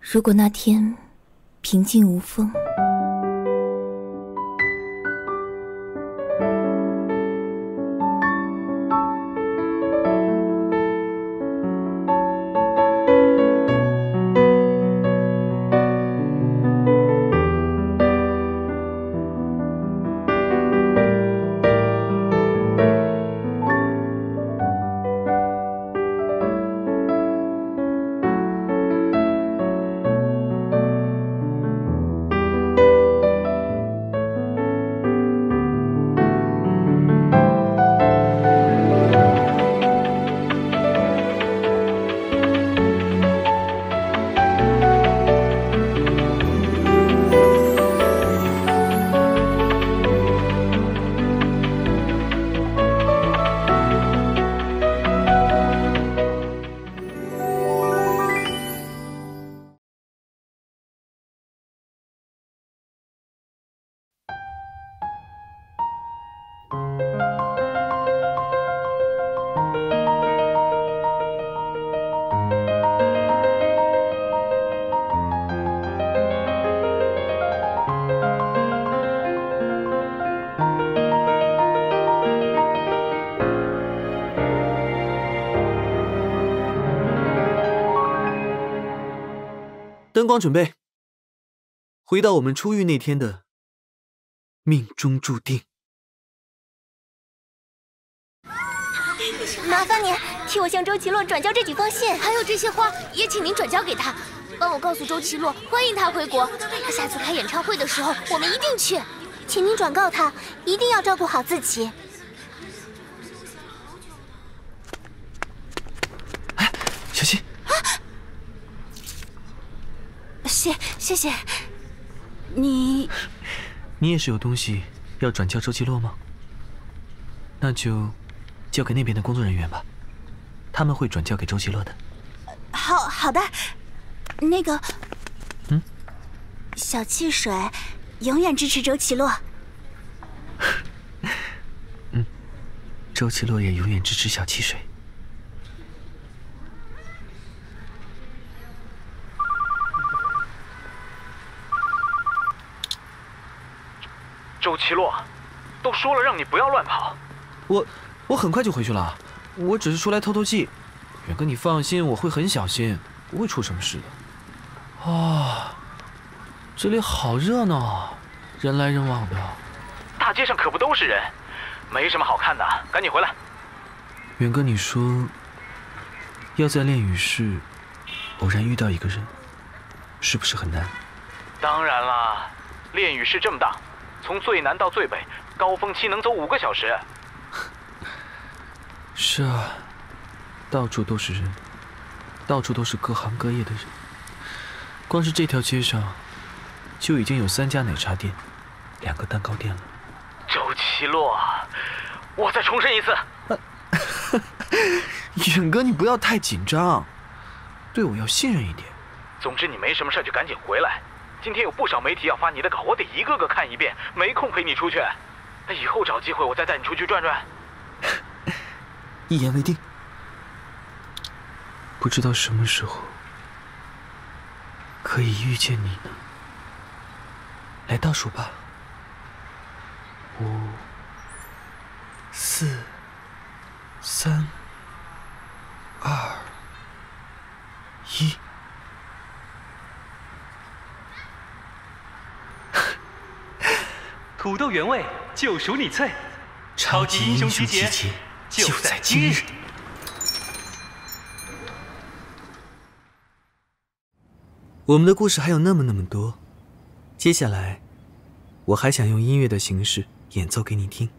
如果那天平静无风， 灯光准备，回到我们初遇那天的命中注定。 麻烦你替我向周奇洛转交这几封信，还有这些花，也请您转交给他。帮我告诉周奇洛，欢迎他回国。他下次开演唱会的时候，我们一定去。请您转告他，一定要照顾好自己。 哎，小心！ 谢谢。你也是有东西要转交周奇洛吗？那就交给那边的工作人员吧，他们会转交给周奇洛的。 好的。那个，小汽水永远支持周奇洛。 周奇洛也永远支持小汽水。 周奇洛，都说了让你不要乱跑。 我很快就回去了，我只是出来透透气。远哥，你放心，我会很小心，不会出什么事的。啊，这里好热闹，人来人往的。 大街上可不都是人，没什么好看的，赶紧回来。 远哥，你说要在炼狱室偶然遇到一个人，是不是很难？ 当然啦，炼狱室这么大。从最南到最北，高峰期能走5个小时。 是啊，到处都是人，到处都是各行各业的人。光是这条街上，就已经有3家奶茶店，2个蛋糕店了。 周奇洛，我再重申一次。 远哥，你不要太紧张，对我要信任一点。 总之，你没什么事就赶紧回来。今天有不少媒体要发你的稿，我得一个个看一遍，没空陪你出去。以后找机会我再带你出去转转。 一言为定。不知道什么时候可以遇见你呢？来倒数吧，5、4、3、2、1。 土豆原味就属你脆，超级英雄集结就在今日。 我们的故事还有那么多，接下来我还想用音乐的形式演奏给你听。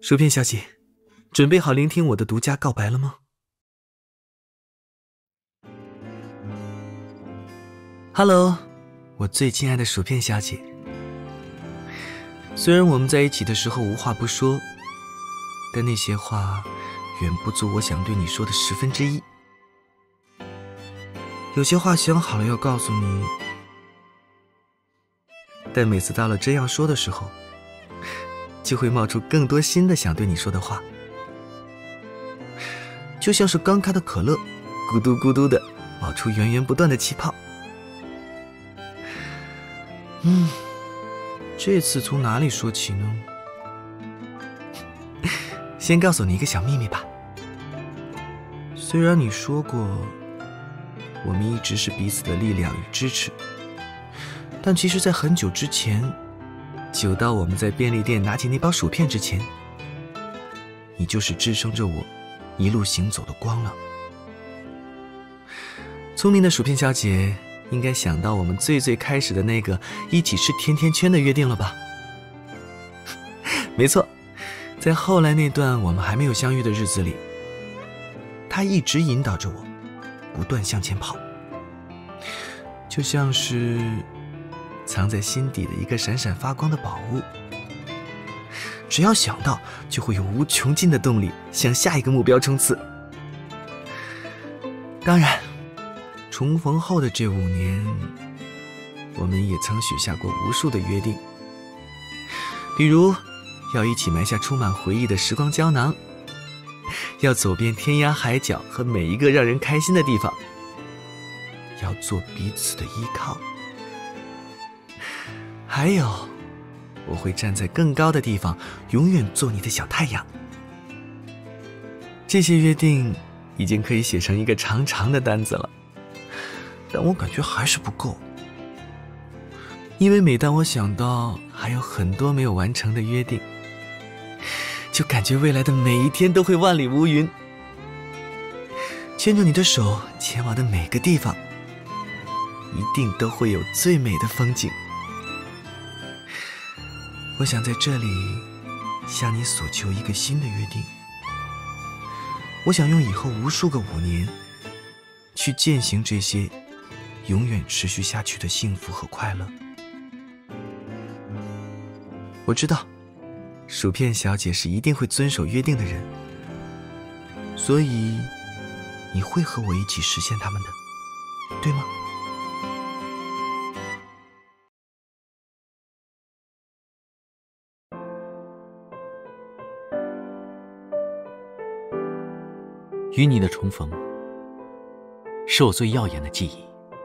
薯片小姐，准备好聆听我的独家告白了吗 ？Hello， 我最亲爱的薯片小姐。虽然我们在一起的时候无话不说，但那些话远不足我想对你说的1/10。有些话想好了要告诉你，但每次到了这样说的时候，就会冒出更多新的想对你说的话，就像是刚开的可乐，咕嘟咕嘟的冒出源源不断的气泡。这次从哪里说起呢？先告诉你一个小秘密吧。虽然你说过我们一直是彼此的力量与支持，但其实在很久之前，久到我们在便利店拿起那包薯片之前，你就是支撑着我一路行走的光了。聪明的薯片小姐应该想到我们最开始的那个一起吃甜甜圈的约定了吧？没错，在后来那段我们还没有相遇的日子里，她一直引导着我不断向前跑，就像是藏在心底的一个闪闪发光的宝物，只要想到就会有无穷尽的动力向下一个目标冲刺。当然重逢后的这5年，我们也曾许下过无数的约定，比如要一起埋下充满回忆的时光胶囊，要走遍天涯海角和每一个让人开心的地方，要做彼此的依靠，还有我会站在更高的地方，永远做你的小太阳。这些约定已经可以写成一个长长的单子了，但我感觉还是不够，因为每当我想到还有很多没有完成的约定，就感觉未来的每一天都会万里无云。牵着你的手前往的每个地方，一定都会有最美的风景。我想在这里向你索求一个新的约定，我想用以后无数个5年去践行这些永远持续下去的幸福和快乐。我知道薯片小姐是一定会遵守约定的人，所以你会和我一起实现他们的，对吗？ 与你的重逢，是我最耀眼的记忆。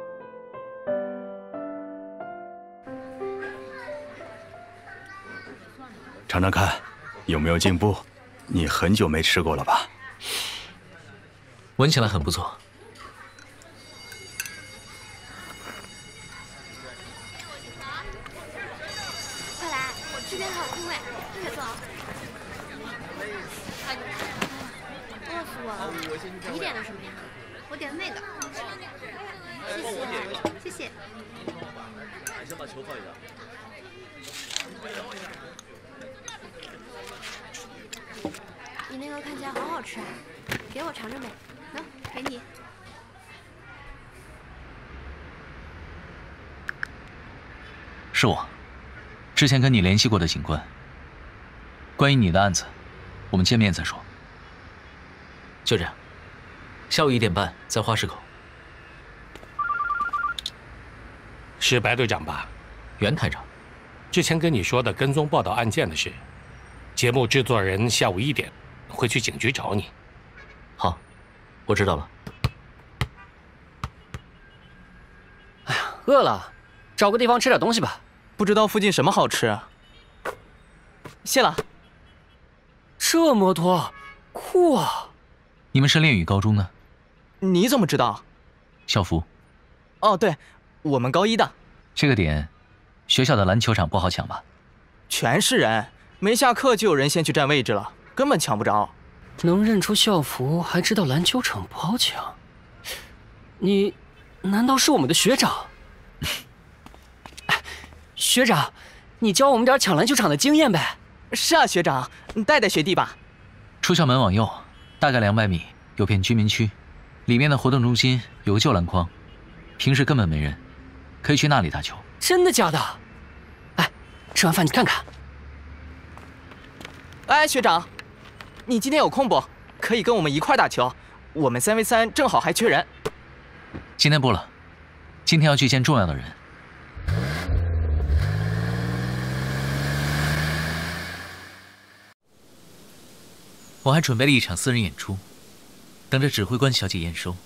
尝尝看，有没有进步？你很久没吃过了吧？ 闻起来很不错。 快来，我吃点烤猪尾，快走。饿死我了！你点的什么呀？我点那个。谢谢，谢谢。先把球放一下。你那个看起来好好吃啊，给我尝尝呗。喏，给你。 是我，之前跟你联系过的警官。关于你的案子，我们见面再说。就这样，下午1点半在花市口。 是白队长吧？ 袁台长。 之前跟你说的跟踪报道案件的事，节目制作人下午1点会去警局找你。 好，我知道了。 哎呀，饿了，找个地方吃点东西吧。 不知道附近什么好吃？谢了。 这摩托，酷啊！ 你们是恋与高中的？ 你怎么知道？ 校服。 哦，对，我们高1的。 这个点，学校的篮球场不好抢吧？ 全是人，没下课就有人先去占位置了，根本抢不着。 能认出校服，还知道篮球场不好抢，你难道是我们的学长？学长，你教我们点抢篮球场的经验呗。 是啊，学长，带带学弟吧。 出校门往右，大概200米有片居民区，里面的活动中心有个旧篮筐，平时根本没人，可以去那里打球。 真的假的？哎，吃完饭你看看。 哎，学长，你今天有空不？可以跟我们一块打球，我们3v3正好还缺人。 今天不了，今天要去见重要的人。我还准备了一场私人演出，等着指挥官小姐验收。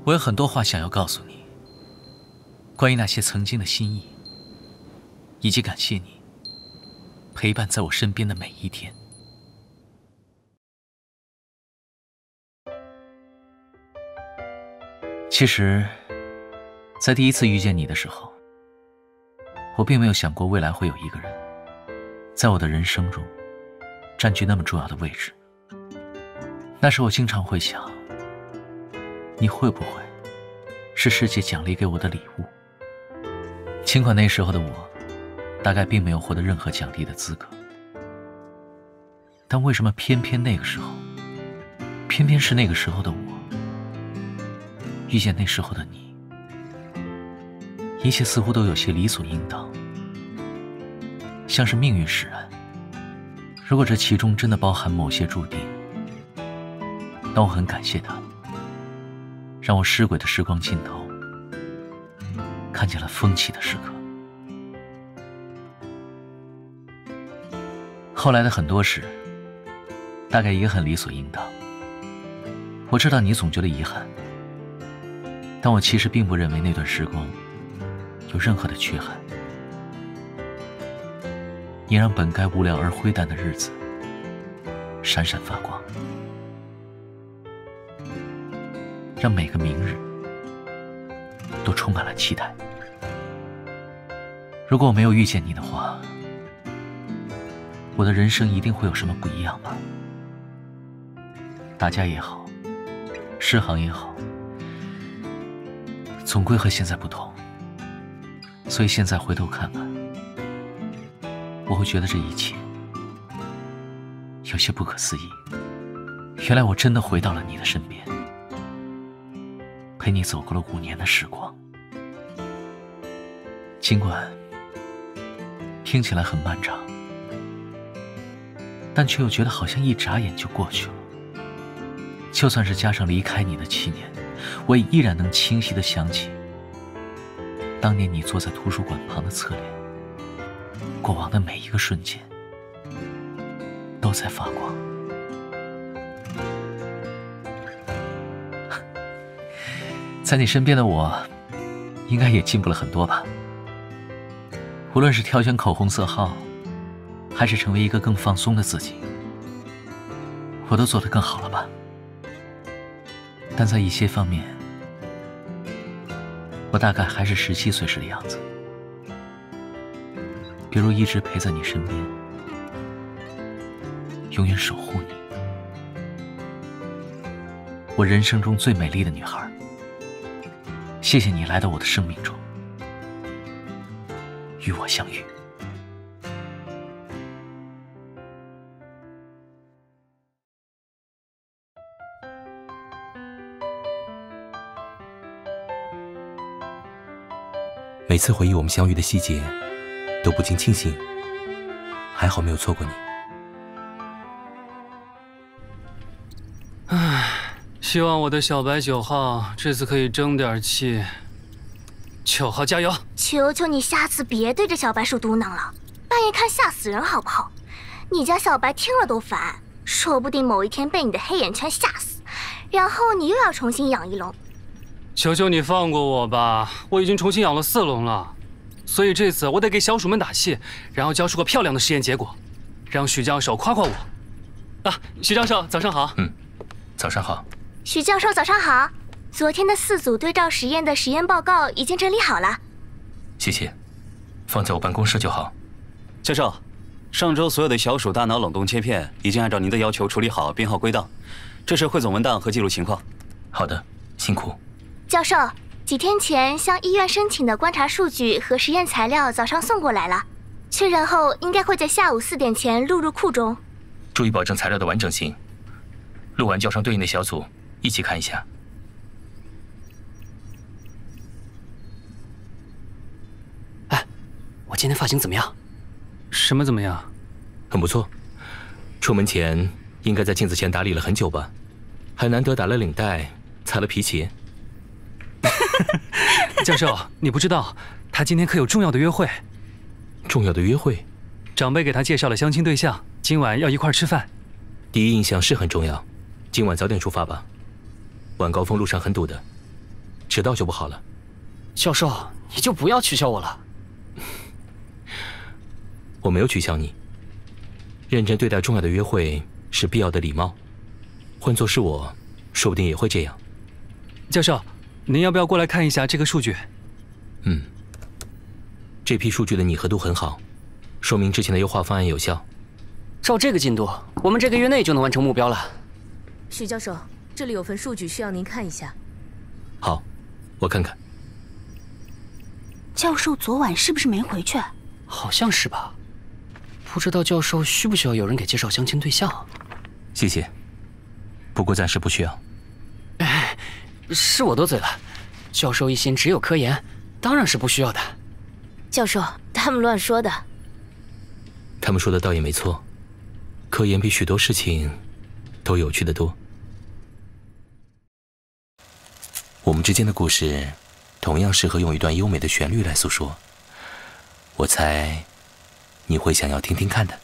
我有很多话想要告诉你，关于那些曾经的心意，以及感谢你陪伴在我身边的每一天。其实，在第一次遇见你的时候，我并没有想过未来会有一个人，在我的人生中占据那么重要的位置。那时我经常会想，你会不会是世界奖励给我的礼物？尽管那时候的我大概并没有获得任何奖励的资格，但为什么偏偏那个时候，偏偏是那个时候的我遇见那时候的你，一切似乎都有些理所应当，像是命运使然。如果这其中真的包含某些注定，那我很感谢他，让我失轨的时光尽头看见了风起的时刻。后来的很多事大概也很理所应当。我知道你总觉得遗憾，但我其实并不认为那段时光有任何的缺憾。你让本该无聊而灰淡的日子闪闪发光，让每个明日都充满了期待。如果我没有遇见你的话，我的人生一定会有什么不一样吧？打架也好，失航也好，总归和现在不同。所以现在回头看看，我会觉得这一切有些不可思议。原来我真的回到了你的身边，陪你走过了5年的时光。尽管听起来很漫长，但却又觉得好像一眨眼就过去了。就算是加上离开你的7年，我也依然能清晰地想起当年你坐在图书馆旁的侧脸，过往的每一个瞬间都在发光。在你身边的我应该也进步了很多吧，无论是挑选口红色号，还是成为一个更放松的自己，我都做得更好了吧。但在一些方面，我大概还是17岁时的样子，比如一直陪在你身边，永远守护你。我人生中最美丽的女孩，谢谢你来到我的生命中，与我相遇。 每次回忆我们相遇的细节，都不禁庆幸，还好没有错过你。 唉，希望我的小白9号这次可以争点气。9号加油！ 求求你下次别对着小白鼠嘟囔了，半夜看吓死人好不好？你家小白听了都烦，说不定某一天被你的黑眼圈吓死，然后你又要重新养一笼。 求求你放过我吧，我已经重新养了4笼了，所以这次我得给小鼠们打气，然后交出个漂亮的实验结果，让许教授夸夸我。啊，许教授早上好。 早上好。 许教授早上好。昨天的4组对照实验的实验报告已经整理好了。 谢谢，放在我办公室就好。 教授，上周所有的小鼠大脑冷冻切片已经按照您的要求处理好，编号归档，这是汇总文档和记录情况。 好的，辛苦。 教授，几天前向医院申请的观察数据和实验材料早上送过来了，确认后应该会在下午4点前录入库中。 注意保证材料的完整性，录完叫上对应的小组一起看一下。 哎，我今天发型怎么样？什么怎么样？ 很不错。出门前应该在镜子前打理了很久吧？还难得打了领带，擦了皮鞋。 教授，你不知道，他今天可有重要的约会。 重要的约会？ 长辈给他介绍了相亲对象，今晚要一块吃饭。 第一印象是很重要，今晚早点出发吧，晚高峰路上很堵的。 迟到就不好了。 教授，你就不要取笑我了。 我没有取笑你。认真对待重要的约会是必要的礼貌。换作是我，说不定也会这样。 教授，您要不要过来看一下这个数据？ 这批数据的拟合度很好，说明之前的优化方案有效。 照这个进度，我们这个月内就能完成目标了。 许教授，这里有份数据需要您看一下。 好，我看看。 教授昨晚是不是没回去？ 好像是吧。不知道教授需不需要有人给介绍相亲对象？ 谢谢，不过暂时不需要。 是我多嘴了。教授一心只有科研，当然是不需要的。 教授，他们乱说的。 他们说的倒也没错，科研比许多事情都有趣得多。我们之间的故事，同样适合用一段优美的旋律来诉说。我猜，你会想要听听看的。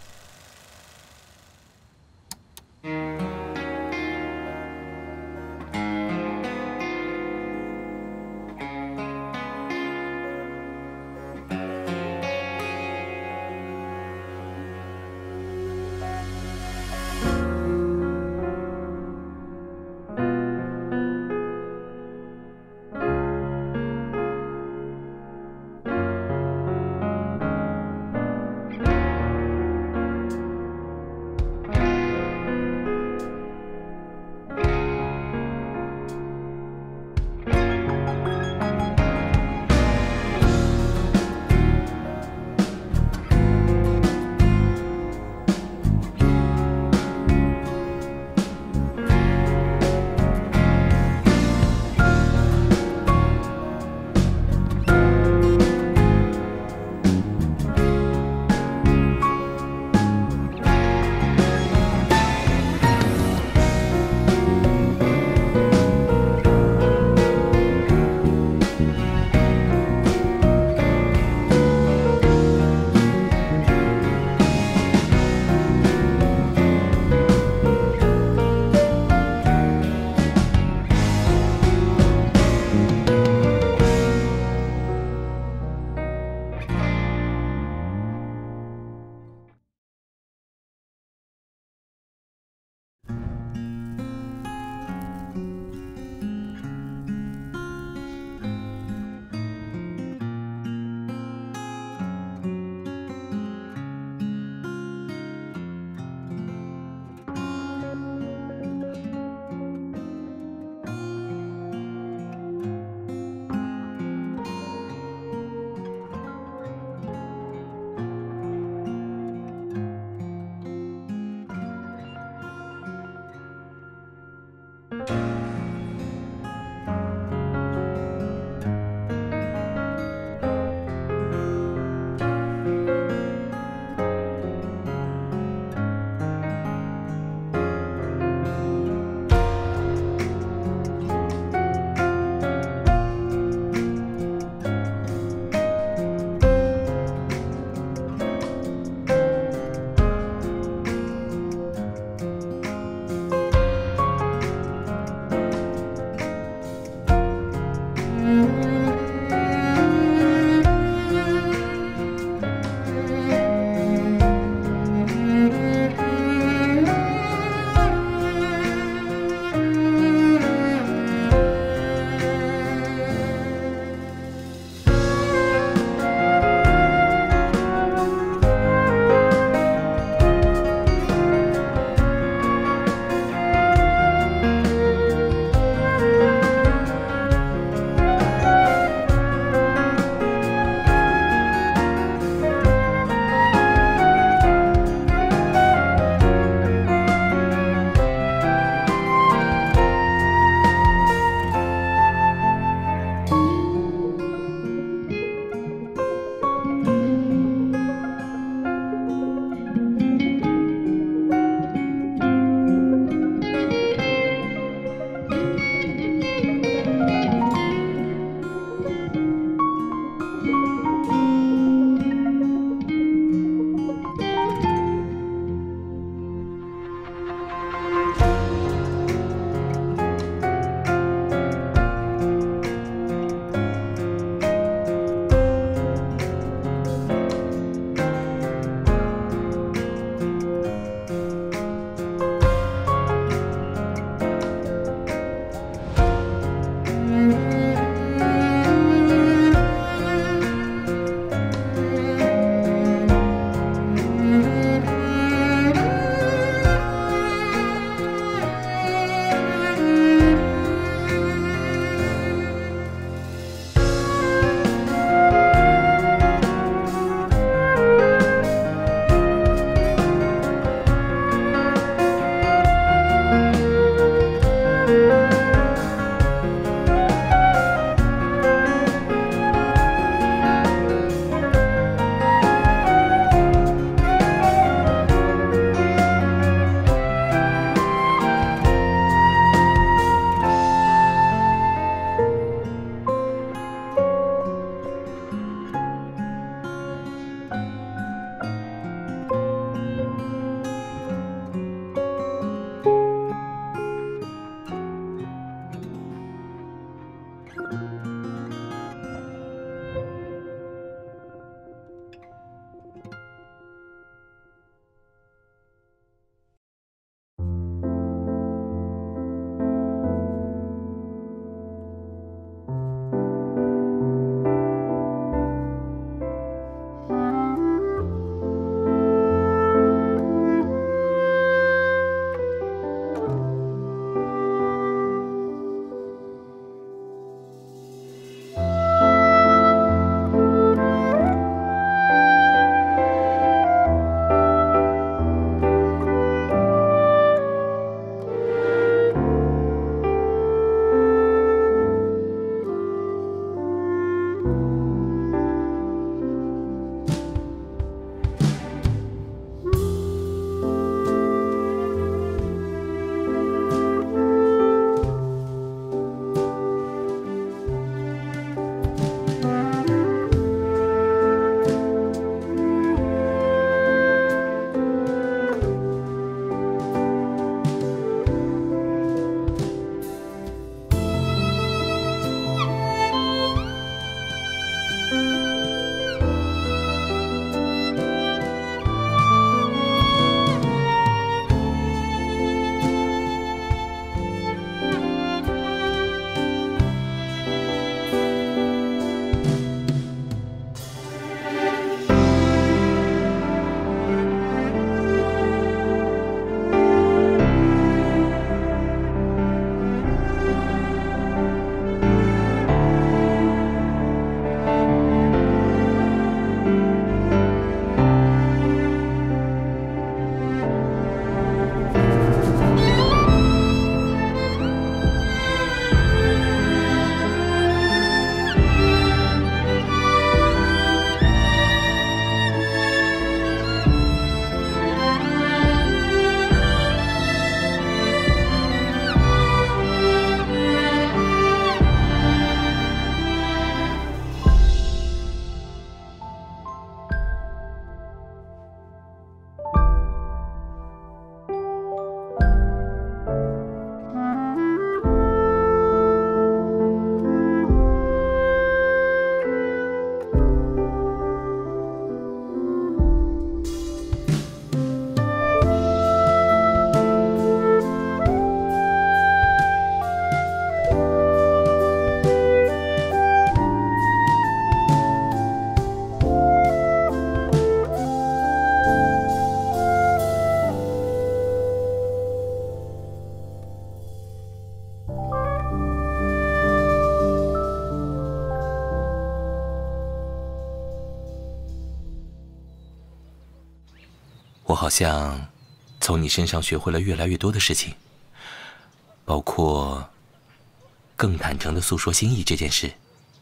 像从你身上学会了越来越多的事情，包括更坦诚地诉说心意这件事。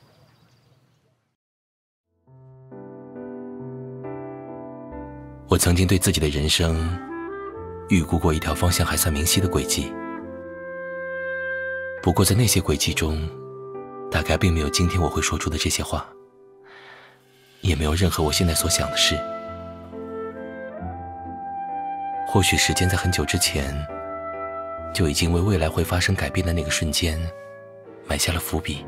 我曾经对自己的人生预估过一条方向还算明晰的轨迹，不过在那些轨迹中，大概并没有今天我会说出的这些话，也没有任何我现在所想的事。或许时间在很久之前就已经为未来会发生改变的那个瞬间埋下了伏笔。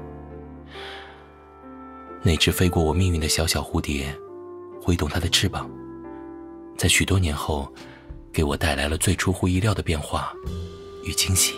那只飞过我命运的小小蝴蝶挥动它的翅膀，在许多年后给我带来了最出乎意料的变化与惊喜。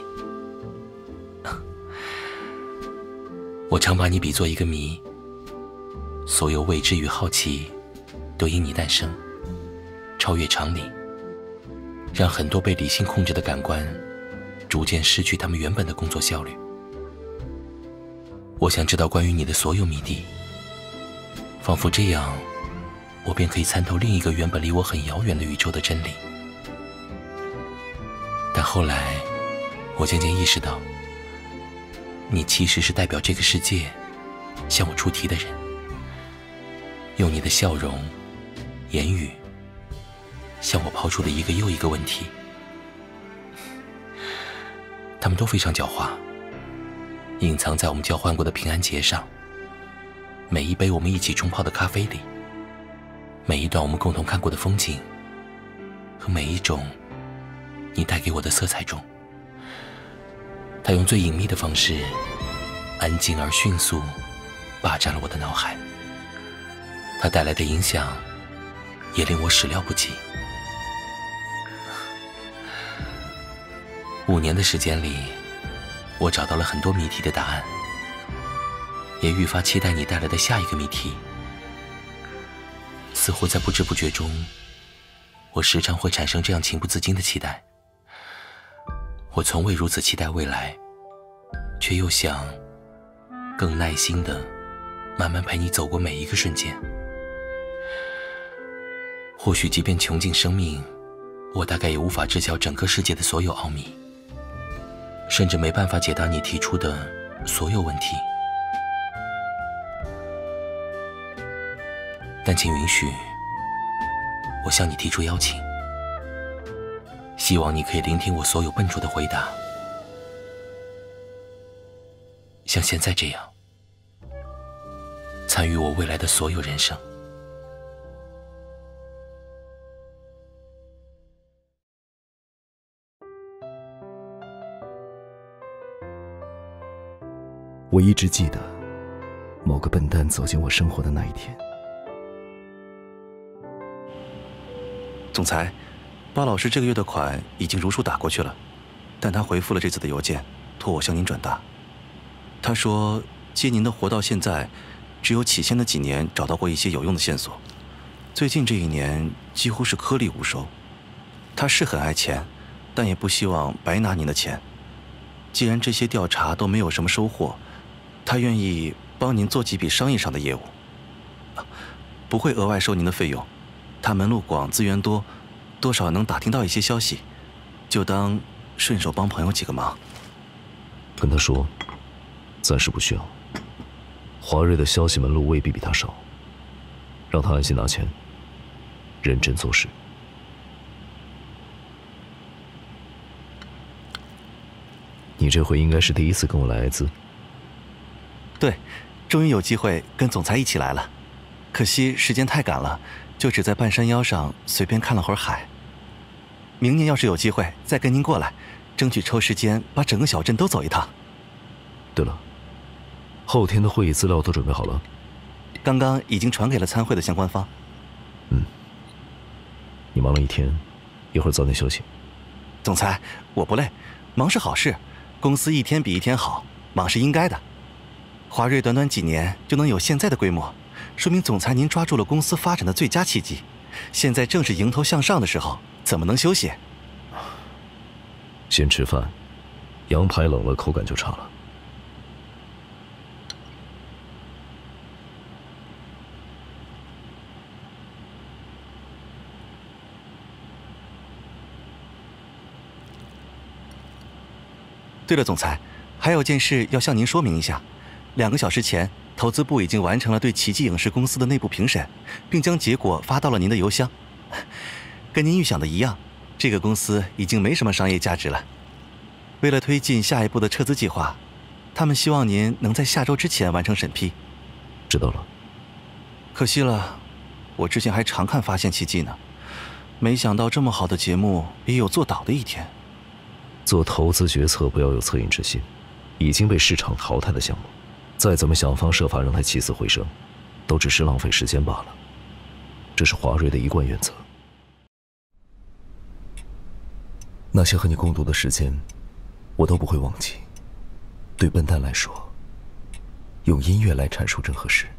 我常把你比作一个谜，所有未知与好奇都因你诞生，超越常理，让很多被理性控制的感官逐渐失去他们原本的工作效率。我想知道关于你的所有谜底，仿佛这样我便可以参透另一个原本离我很遥远的宇宙的真理。但后来我渐渐意识到，你其实是代表这个世界向我出题的人，用你的笑容言语向我抛出的一个又一个问题，他们都非常狡猾，隐藏在我们交换过的平安节上，每一杯我们一起冲泡的咖啡里，每一段我们共同看过的风景，和每一种你带给我的色彩中。他用最隐秘的方式，安静而迅速霸占了我的脑海，他带来的影响也令我始料不及。5年的时间里，我找到了很多谜题的答案，也愈发期待你带来的下一个谜题。似乎在不知不觉中，我时常会产生这样情不自禁的期待。我从未如此期待未来，却又想更耐心地慢慢陪你走过每一个瞬间。或许即便穷尽生命，我大概也无法知晓整个世界的所有奥秘，甚至没办法解答你提出的所有问题。但请允许我向你提出邀请，希望你可以聆听我所有笨拙的回答，像现在这样参与我未来的所有人生。 我一直记得某个笨蛋走进我生活的那一天。 总裁，巴老师这个月的款已经如数打过去了，但他回复了这次的邮件，托我向您转达。他说接您的活到现在，只有起先的几年找到过一些有用的线索，最近这1年几乎是颗粒无收。他是很爱钱，但也不希望白拿您的钱。既然这些调查都没有什么收获，他愿意帮您做几笔商业上的业务，不会额外收您的费用。他门路广，资源多，多少能打听到一些消息，就当顺手帮朋友几个忙。 跟他说，暂时不需要。华瑞的消息门路未必比他少，让他安心拿钱，认真做事。你这回应该是第一次跟我来艾滋。 对，终于有机会跟总裁一起来了，可惜时间太赶了，就只在半山腰上随便看了会儿海。明年要是有机会再跟您过来，争取抽时间把整个小镇都走一趟。 对了，后天的会议资料都准备好了？ 刚刚已经传给了参会的相关方。 你忙了一天，一会儿早点休息。 总裁，我不累，忙是好事，公司一天比一天好，忙是应该的。华瑞短短几年就能有现在的规模，说明总裁您抓住了公司发展的最佳契机。现在正是迎头向上的时候，怎么能休息？ 先吃饭，羊排冷了口感就差了。 对了，总裁，还有件事要向您说明一下。2个小时前，投资部已经完成了对奇迹影视公司的内部评审，并将结果发到了您的邮箱。跟您预想的一样，这个公司已经没什么商业价值了。为了推进下一步的撤资计划，他们希望您能在下周之前完成审批。 知道了。 可惜了，我之前还常看《发现奇迹》呢，没想到这么好的节目也有做倒的一天。 做投资决策不要有恻隐之心，已经被市场淘汰的项目，再怎么想方设法让它起死回生，都只是浪费时间罢了。这是华瑞的一贯原则。那些和你共度的时间，我都不会忘记。对笨蛋来说，用音乐来阐述任何事。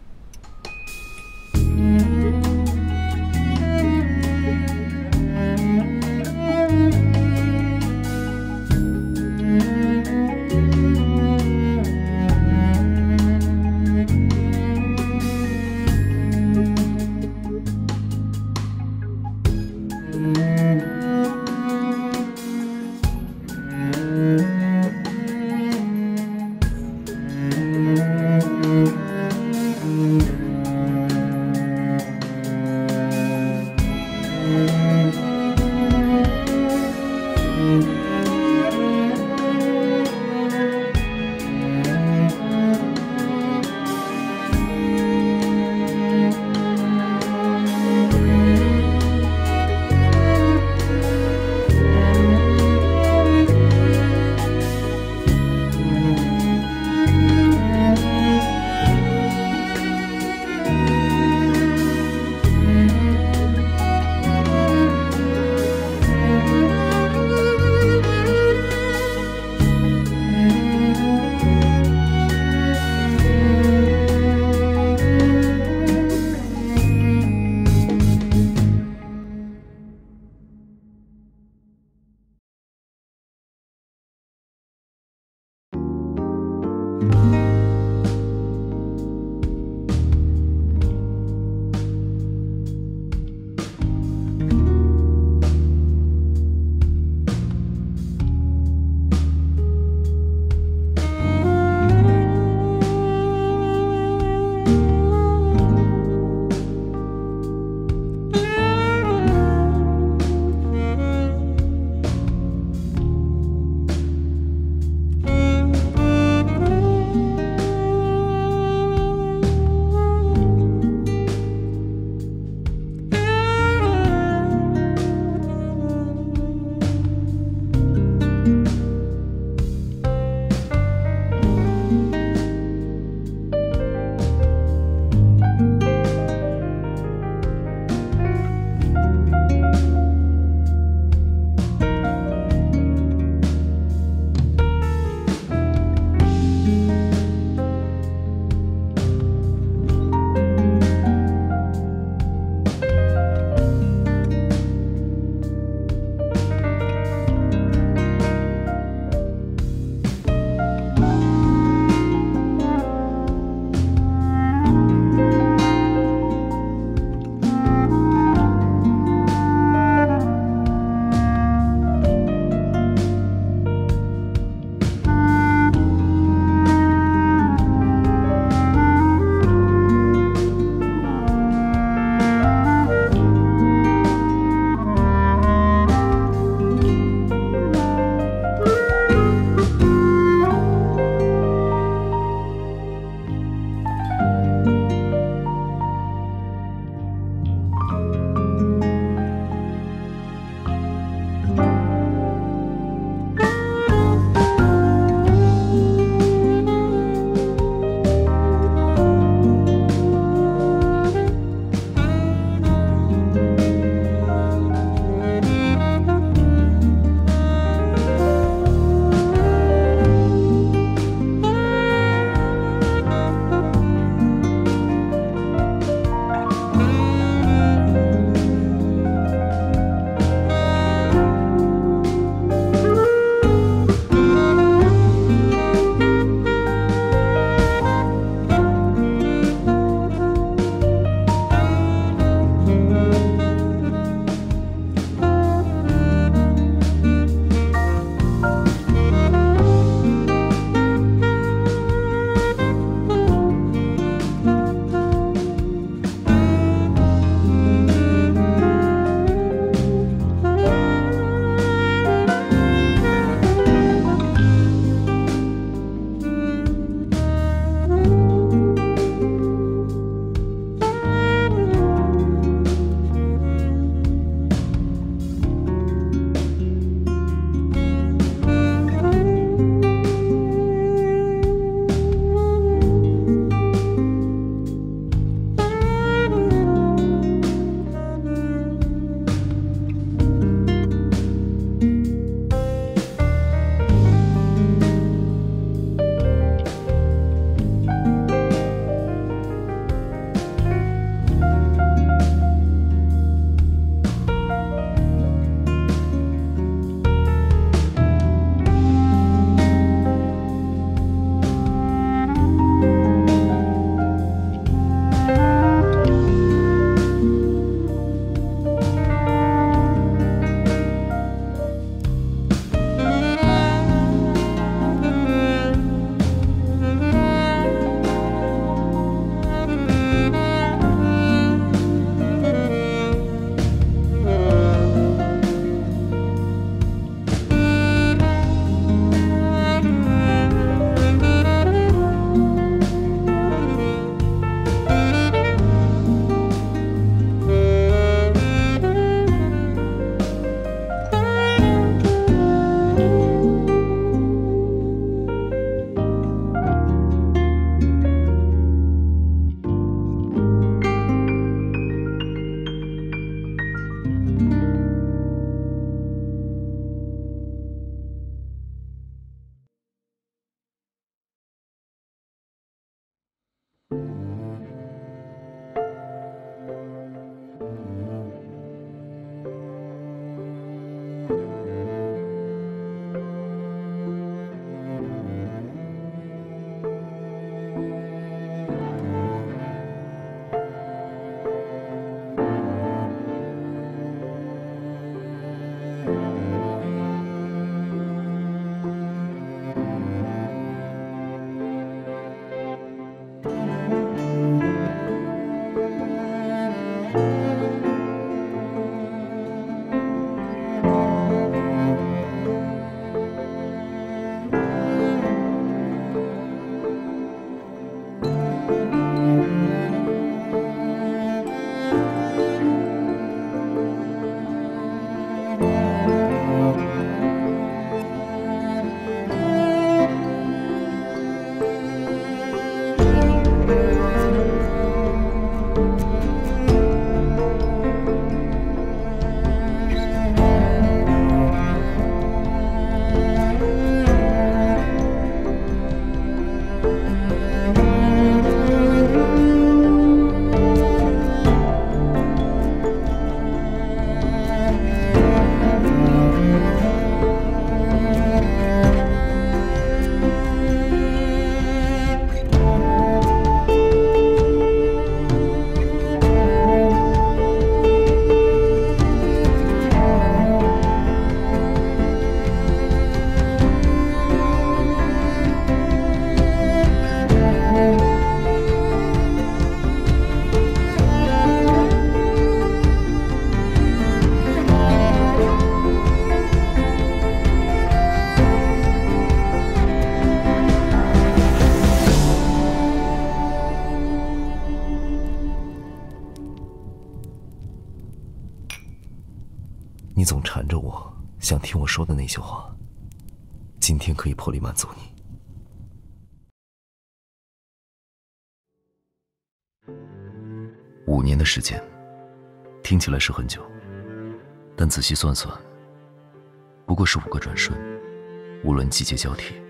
瞒着我，想听我说的那些话，今天可以破例满足你。5年的时间，听起来是很久，但仔细算算，不过是5个转瞬，无论季节交替。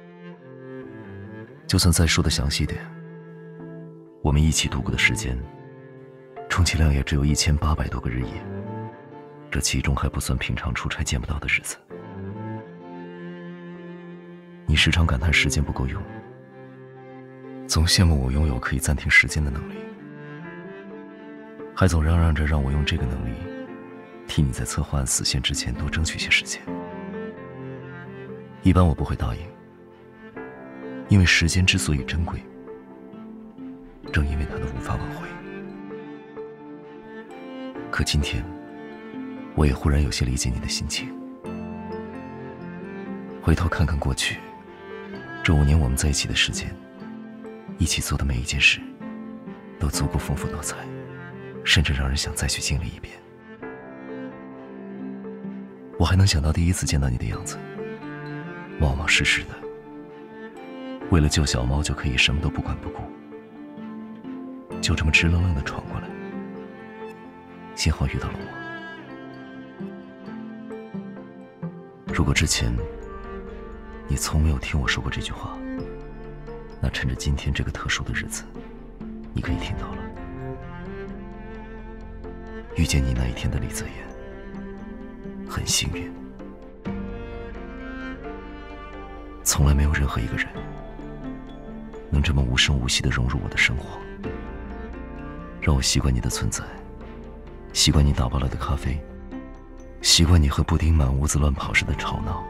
就算再说的详细点，我们一起度过的时间，充其量也只有1800多个日夜，这其中还不算平常出差见不到的日子。你时常感叹时间不够用，总羡慕我拥有可以暂停时间的能力，还总嚷嚷着让我用这个能力替你在策划案死线之前多争取些时间。一般我不会答应，因为时间之所以珍贵，正因为它的无法挽回。可今天，我也忽然有些理解你的心情。回头看看过去，这5年我们在一起的时间，一起做的每一件事，都足够丰富多彩，甚至让人想再去经历一遍。我还能想到第一次见到你的样子，冒冒失失的，为了救小猫就可以什么都不管不顾，就这么直愣愣地闯过来，幸好遇到了我。如果之前你从没有听我说过这句话，那趁着今天这个特殊的日子，你可以听到了。遇见你那一天的李泽言，很幸运。从来没有任何一个人能这么无声无息地融入我的生活，让我习惯你的存在，习惯你打包来的咖啡，习惯你和布丁满屋子乱跑时的吵闹，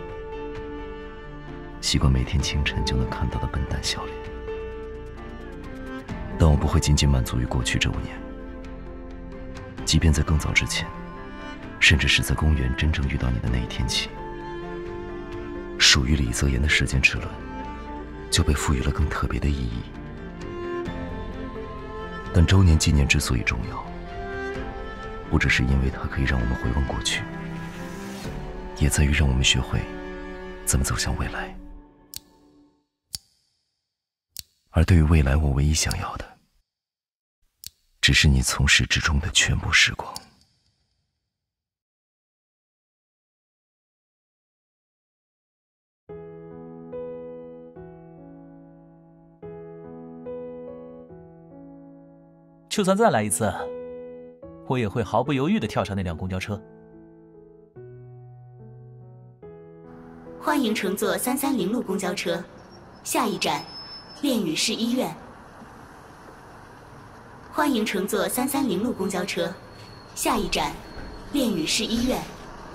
习惯每天清晨就能看到的笨蛋笑脸。但我不会仅仅满足于过去这5年，即便在更早之前，甚至是在公园真正遇到你的那一天起，属于李泽言的时间之轮就被赋予了更特别的意义。但周年纪念之所以重要，不只是因为它可以让我们回望过去，也在于让我们学会怎么走向未来。而对于未来，我唯一想要的，只是你从始至终的全部时光。 就算再来一次，我也会毫不犹豫地跳上那辆公交车。 欢迎乘坐330路公交车，下一站炼狱市医院。欢迎乘坐330路公交车，下一站炼狱市医院。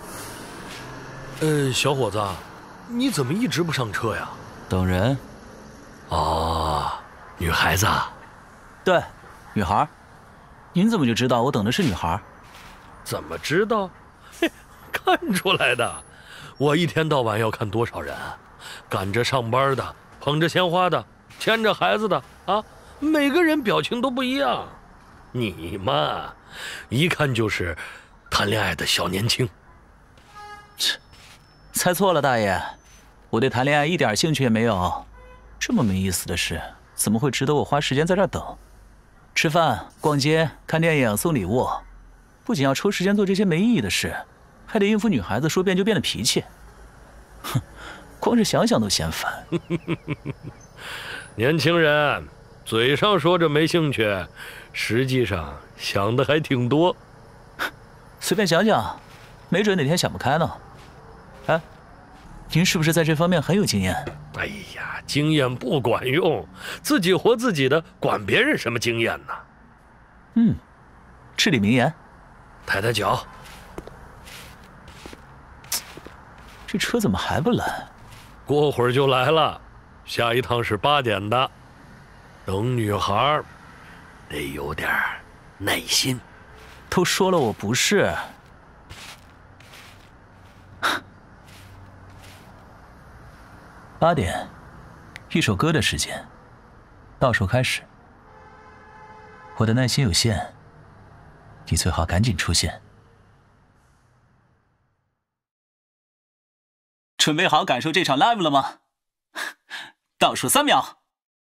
小伙子，你怎么一直不上车呀？ 等人。 哦，女孩子。 对，女孩。您怎么就知道我等的是女孩？ 怎么知道？嘿，看出来的。我一天到晚要看多少人，赶着上班的，捧着鲜花的，牵着孩子的啊，每个人表情都不一样。你嘛，一看就是谈恋爱的小年轻。 切，猜错了，大爷，我对谈恋爱一点兴趣也没有。这么没意思的事，怎么会值得我花时间在这儿等？吃饭、逛街、看电影、送礼物，不仅要抽时间做这些没意义的事，还得应付女孩子说变就变的脾气。哼，光是想想都嫌烦。 年轻人，嘴上说着没兴趣，实际上想的还挺多。 随便想想，没准哪天想不开呢。哎，您是不是在这方面很有经验？ 哎呀，经验不管用，自己活自己的，管别人什么经验呢？ 至理名言。 抬抬脚。 这车怎么还不来？ 过会儿就来了，下一趟是8点的。等女孩得有点耐心。 都说了我不是。8点，一首歌的时间，倒数开始。我的耐心有限，你最好赶紧出现。 准备好感受这场 live 了吗？倒数3秒。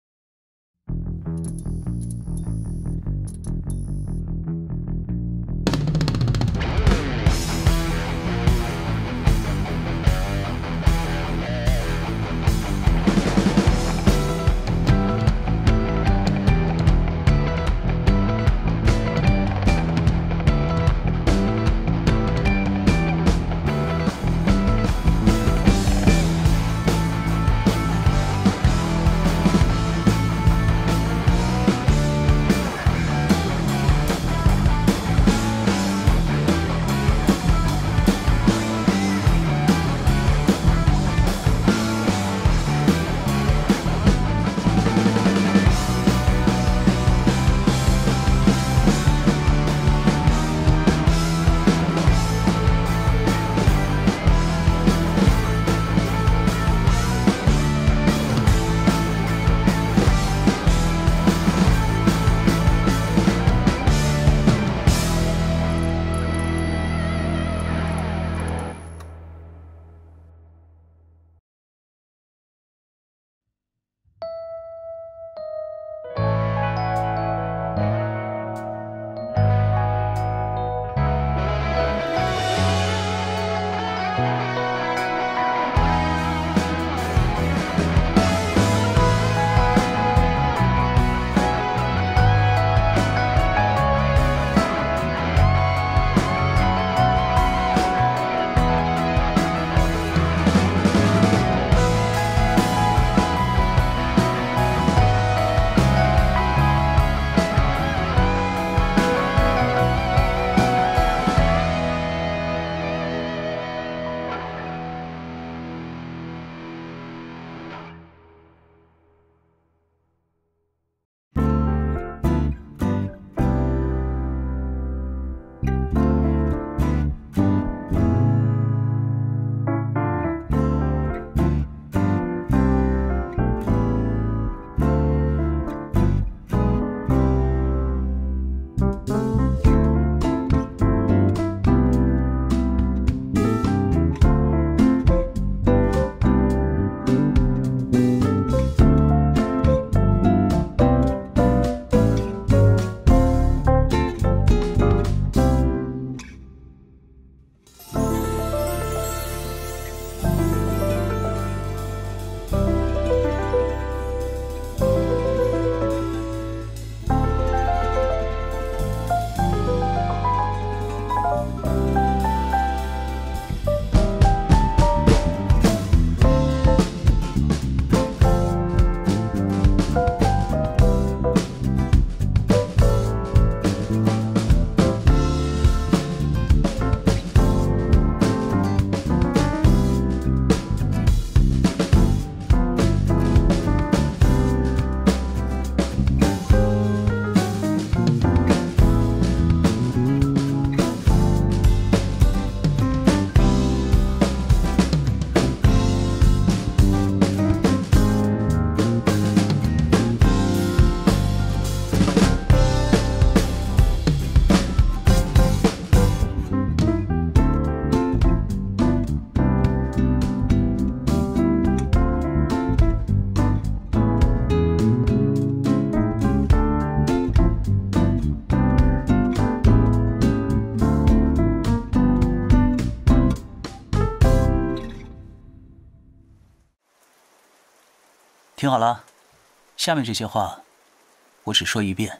听好了，下面这些话，我只说一遍。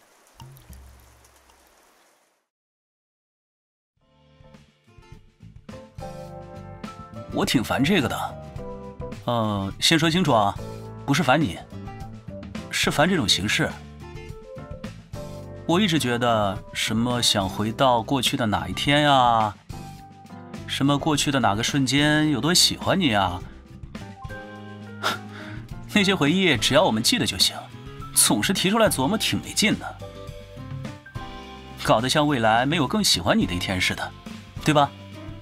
我挺烦这个的，先说清楚啊，不是烦你，是烦这种形式。我一直觉得什么想回到过去的哪一天呀，什么过去的哪个瞬间有多喜欢你啊。那些回忆，只要我们记得就行，总是提出来琢磨，挺没劲的，搞得像未来没有更喜欢你的一天似的，对吧？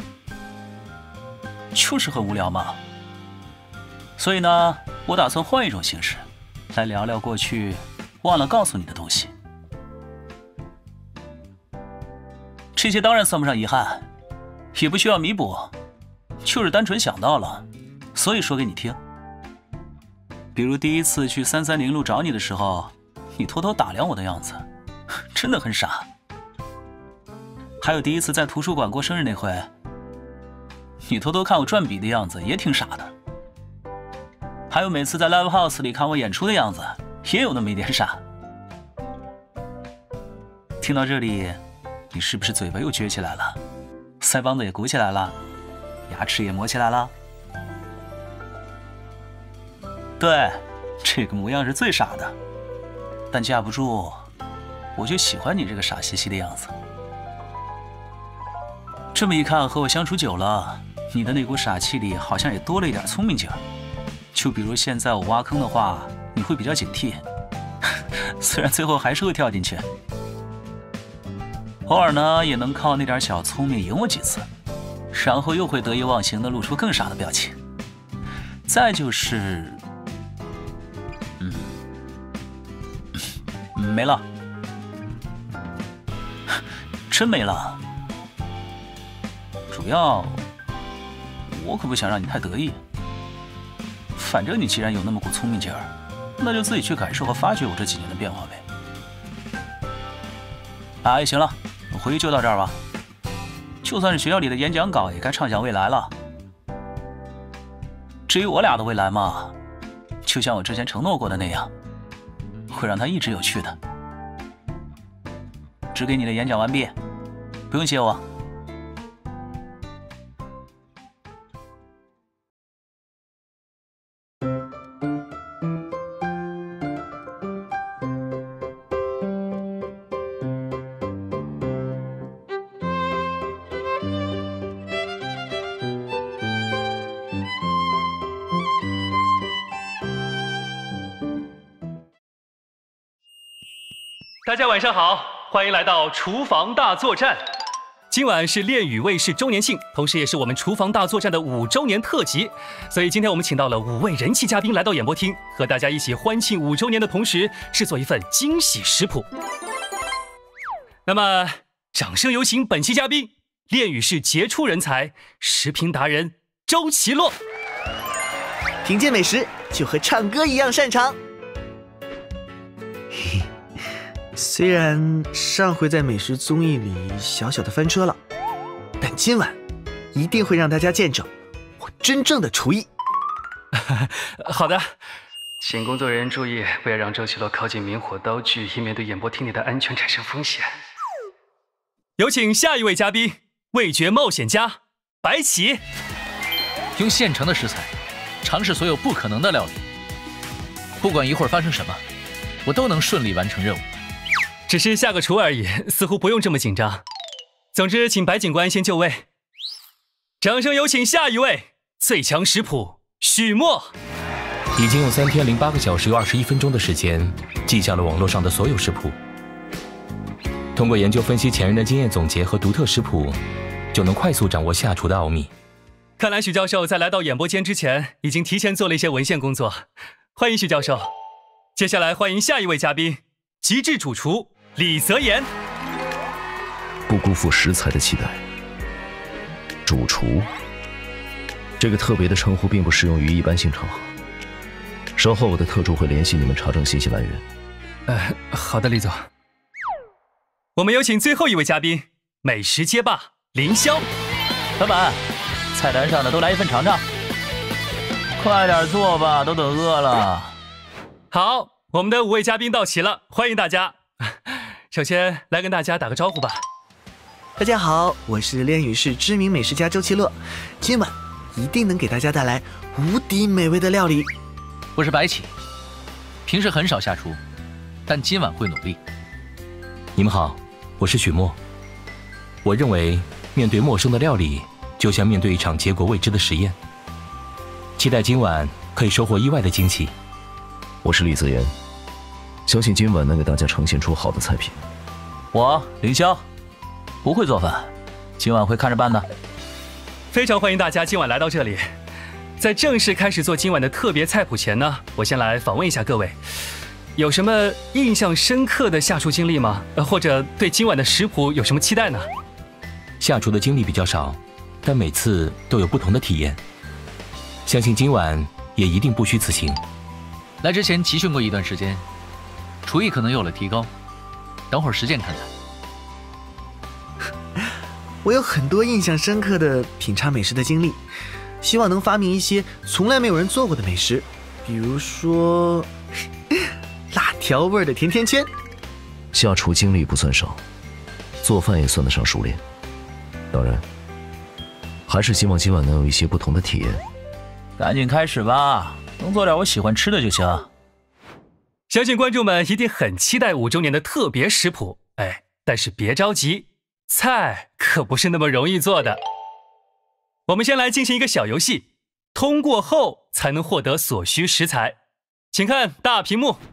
就是很无聊嘛。所以呢，我打算换一种形式，来聊聊过去忘了告诉你的东西。这些当然算不上遗憾，也不需要弥补，就是单纯想到了， 所以说给你听。比如第一次去330路找你的时候，你偷偷打量我的样子，真的很傻。还有第一次在图书馆过生日那回，你偷偷看我转笔的样子也挺傻的。还有每次在 Live House 里看我演出的样子，也有那么一点傻。听到这里，你是不是嘴巴又撅起来了，腮帮子也鼓起来了，牙齿也磨起来了？对，这个模样是最傻的，但架不住，我就喜欢你这个傻兮兮的样子。这么一看，和我相处久了，你的那股傻气里好像也多了一点聪明劲儿。就比如现在我挖坑的话，你会比较警惕，虽然最后还是会跳进去。偶尔呢，也能靠那点小聪明赢我几次，然后又会得意忘形的露出更傻的表情。再就是，没了，真没了。主要，我可不想让你太得意。反正你既然有那么股聪明劲儿，那就自己去感受和发掘我这几年的变化呗。哎，行了，我回去就到这儿吧。就算是学校里的演讲稿，也该畅想未来了。至于我俩的未来嘛，就像我之前承诺过的那样，会让它一直有趣的。只给你的演讲完毕，不用谢我。 大家晚上好，欢迎来到厨房大作战。今晚是恋与卫视周年庆，同时也是我们厨房大作战的5周年特辑，所以今天我们请到了5位人气嘉宾来到演播厅，和大家一起欢庆5周年的同时，制作一份惊喜食谱。那么，掌声有请本期嘉宾，恋与市杰出人才、食评达人周奇洛。 品鉴美食就和唱歌一样擅长。虽然上回在美食综艺里小小的翻车了，但今晚一定会让大家见证我真正的厨艺。 好的，请工作人员注意，不要让周奇洛靠近明火刀具，以免对演播厅里的安全产生风险。有请下一位嘉宾，味觉冒险家白起。 用现成的食材，尝试所有不可能的料理，不管一会儿发生什么，我都能顺利完成任务。 只是下个厨而已，似乎不用这么紧张。总之，请白警官先就位。掌声有请下一位最强食谱许墨。 已经用3天08个小时又21分钟的时间，记下了网络上的所有食谱。通过研究分析前人的经验总结和独特食谱，就能快速掌握下厨的奥秘。 看来许教授在来到演播间之前，已经提前做了一些文献工作。欢迎许教授。接下来欢迎下一位嘉宾，极致主厨李泽言。 不辜负食材的期待，主厨这个特别的称呼并不适用于一般性场合。稍后我的特助会联系你们查证信息来源。 好的，李总。我们有请最后一位嘉宾，美食街霸凌霄。 老板，菜单上的都来一份尝尝。快点做吧，都等饿了。 好，我们的5位嘉宾到齐了，欢迎大家。首先来跟大家打个招呼吧。 大家好，我是恋与市知名美食家周奇洛，今晚一定能给大家带来无敌美味的料理。 我是白起，平时很少下厨，但今晚会努力。 你们好，我是许墨。我认为面对陌生的料理，就像面对一场结果未知的实验。期待今晚可以收获意外的惊喜。 我是李泽言，相信今晚能给大家呈现出好的菜品。 我凌霄，不会做饭，今晚会看着办的。 非常欢迎大家今晚来到这里。在正式开始做今晚的特别菜谱前呢，我先来访问一下各位，有什么印象深刻的下厨经历吗？或者对今晚的食谱有什么期待呢？ 下厨的经历比较少，但每次都有不同的体验。 相信今晚也一定不虚此行。 来之前集训过一段时间，厨艺可能有了提高，等会儿实践看看。 我有很多印象深刻的品尝美食的经历，希望能发明一些从来没有人做过的美食，比如说辣条味的甜甜圈。 下厨经历不算少，做饭也算得上熟练。当然，还是希望今晚能有一些不同的体验。 赶紧开始吧，能做点我喜欢吃的就行。 相信观众们一定很期待5周年的特别食谱，但是别着急，菜可不是那么容易做的。我们先来进行一个小游戏，通过后才能获得所需食材。请看大屏幕。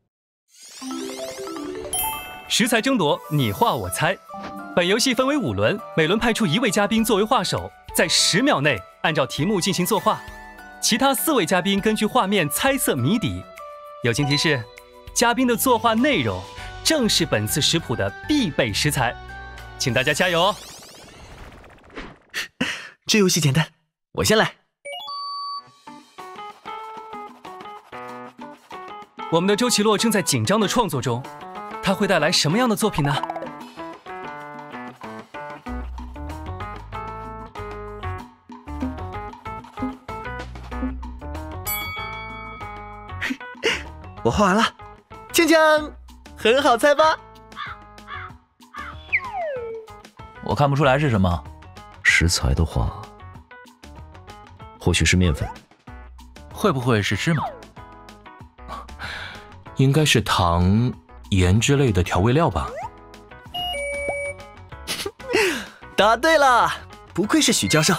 食材争夺，你画我猜。本游戏分为5轮，每轮派出1位嘉宾作为画手，在10秒内按照题目进行作画，其他4位嘉宾根据画面猜测谜底。友情提示：嘉宾的作画内容正是本次食谱的必备食材，请大家加油哦！ 这游戏简单，我先来。 我们的周奇洛正在紧张的创作中，他会带来什么样的作品呢？ 我画完了，锵锵，很好猜吧？ 我看不出来是什么。 食材的话，或许是面粉， 会不会是芝麻？ 应该是糖、盐之类的调味料吧。 答对了，不愧是许教授。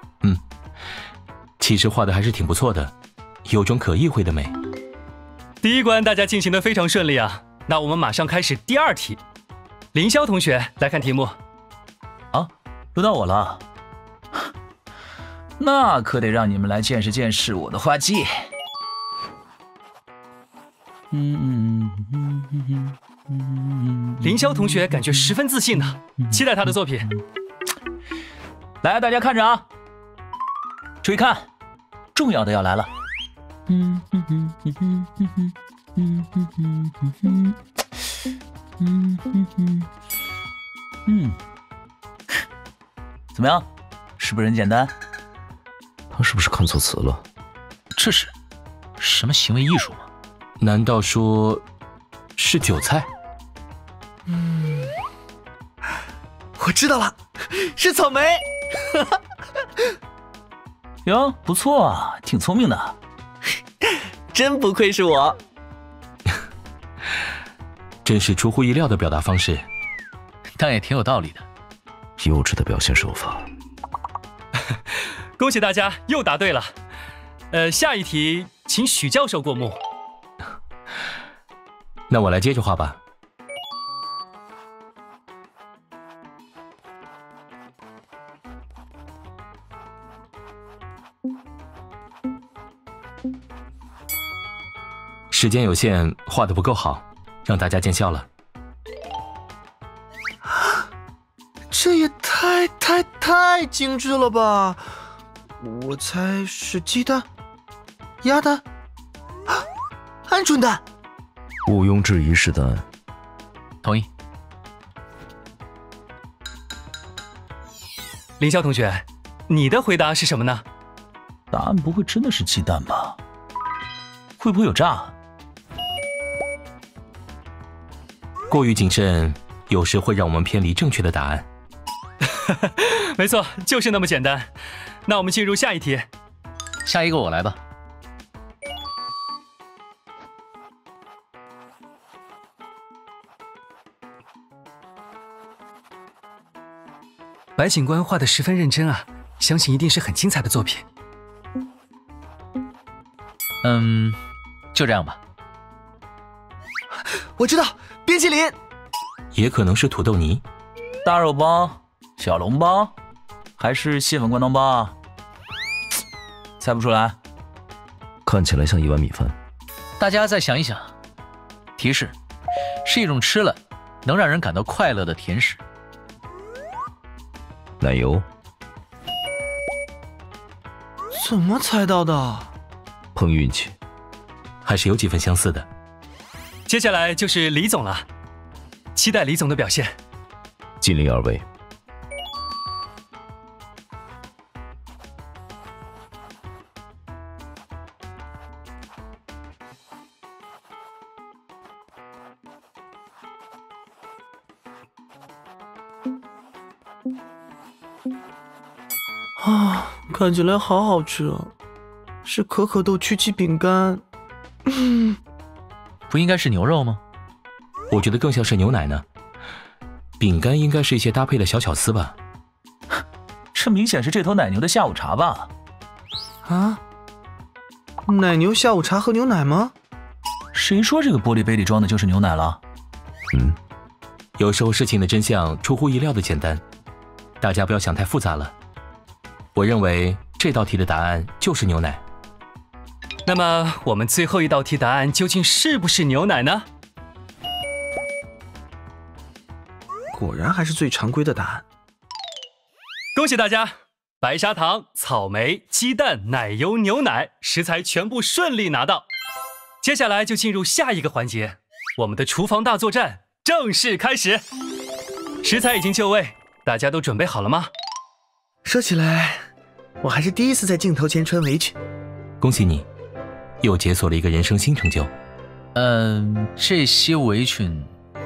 其实画的还是挺不错的，有种可意会的美。 第一关大家进行得非常顺利啊，那我们马上开始第2题。凌霄同学来看题目。 啊，轮到我了。那可得让你们来见识见识我的画技。 凌霄同学感觉十分自信呢，期待他的作品。 来，大家看着啊，注意看，重要的要来了。怎么样？是不是很简单？ 他是不是看错词了？ 这是什么行为艺术吗？ 难道说是韭菜？ 我知道了，是草莓。 哟，不错啊，挺聪明的。 真不愧是我。 真是出乎意料的表达方式， 但也挺有道理的。 幼稚的表现手法。 恭喜大家又答对了。下一题请许教授过目。 那我来接着画吧。时间有限，画得不够好，让大家见笑了。 这也太精致了吧！我猜是鸡蛋、鸭蛋、鹌鹑蛋。 毋庸置疑是答案。 同意。 凌霄同学，你的回答是什么呢？ 答案不会真的是鸡蛋吧？会不会有诈？ 过于谨慎，有时会让我们偏离正确的答案。 没错，就是那么简单。那我们进入下一题。 下一个我来吧。 白警官画得十分认真啊，相信一定是很精彩的作品。 就这样吧。 我知道，冰淇淋。 也可能是土豆泥。 大肉包、小笼包，还是细粉关东包？猜不出来。 看起来像一碗米饭。 大家再想一想，提示是一种吃了能让人感到快乐的甜食。 奶油。 怎么猜到的？ 碰运气， 还是有几分相似的。 接下来就是李总了，期待李总的表现。 尽力而为。 啊，看起来好好吃啊！是可可豆曲奇饼干。 不应该是牛肉吗？ 我觉得更像是牛奶呢。饼干应该是一些搭配的小巧思吧。 这明显是这头奶牛的下午茶吧？ 啊？奶牛下午茶喝牛奶吗？ 谁说这个玻璃杯里装的就是牛奶了？ 有时候事情的真相出乎意料的简单，大家不要想太复杂了。我认为这道题的答案就是牛奶。 那么我们最后一道题答案究竟是不是牛奶呢？ 果然还是最常规的答案。 恭喜大家，白砂糖、草莓、鸡蛋、奶油、牛奶食材全部顺利拿到。接下来就进入下一个环节，我们的厨房大作战正式开始。食材已经就位，大家都准备好了吗？ 说起来，我还是第一次在镜头前穿围裙。 恭喜你，又解锁了一个人生新成就。 这些围裙